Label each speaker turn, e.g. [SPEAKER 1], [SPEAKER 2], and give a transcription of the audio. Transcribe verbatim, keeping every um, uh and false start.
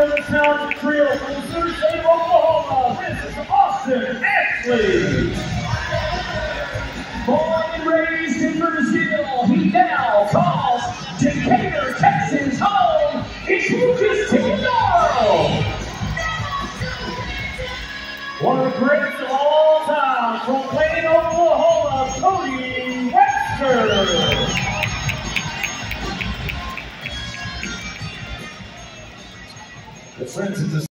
[SPEAKER 1] from the Sound Trio from Sioux State, Oklahoma, this is Austin Ashley. Born and raised in Brazil, he now calls Decatur, Texas home. It's Lucas Teodoro. One of the greatest of all time from Plain, Oklahoma, Cody Webster. The friends of the